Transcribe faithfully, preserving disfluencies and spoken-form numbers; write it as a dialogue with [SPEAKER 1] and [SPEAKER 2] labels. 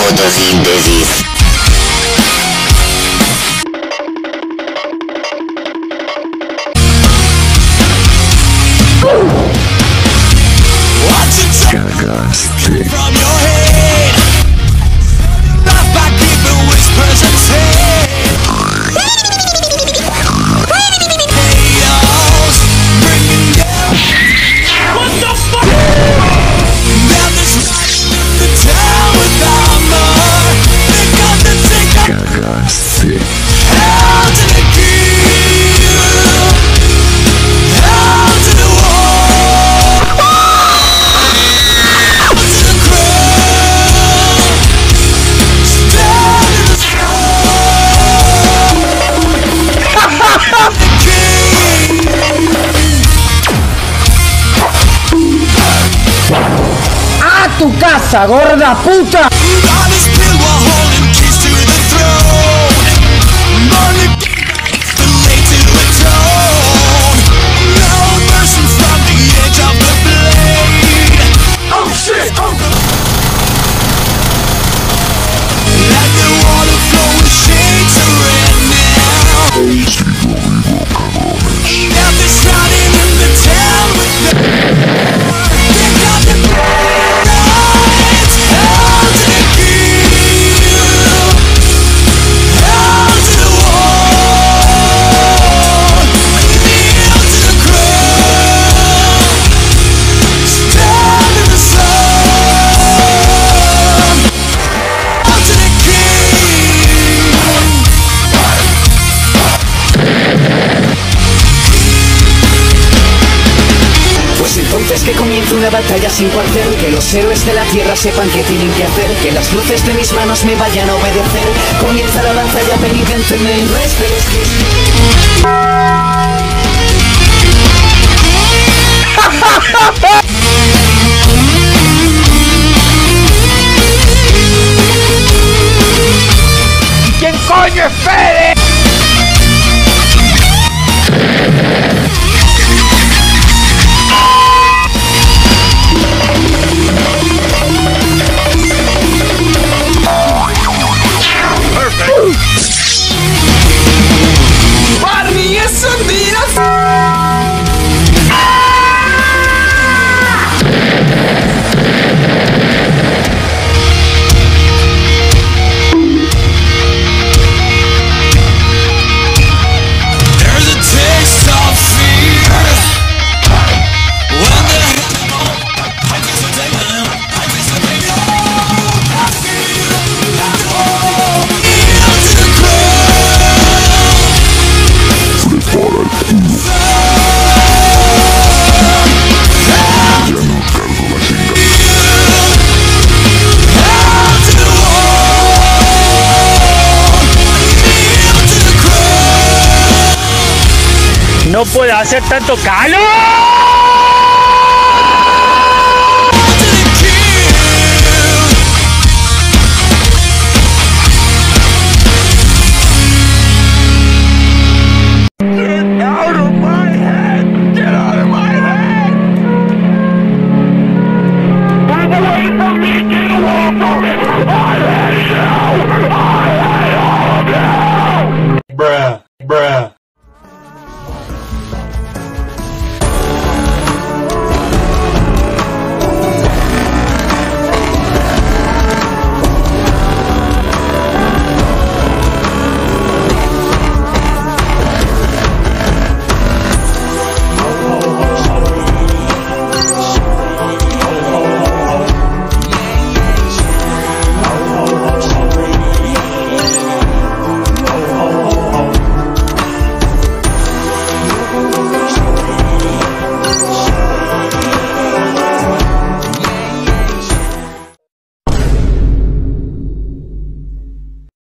[SPEAKER 1] Fotosíntesis.
[SPEAKER 2] Cagaste. Cagaste.
[SPEAKER 3] ¡A tu casa, gorda puta!
[SPEAKER 4] Que comience una batalla sin cuartel, que los héroes de la tierra sepan qué tienen que hacer, que las luces de mis manos me vayan a obedecer. Comienza la batalla penitente, no esperes
[SPEAKER 3] ¿Y quién coño es Fede?
[SPEAKER 4] Barney es un dinosaurio.
[SPEAKER 3] No puede hacer tanto calor.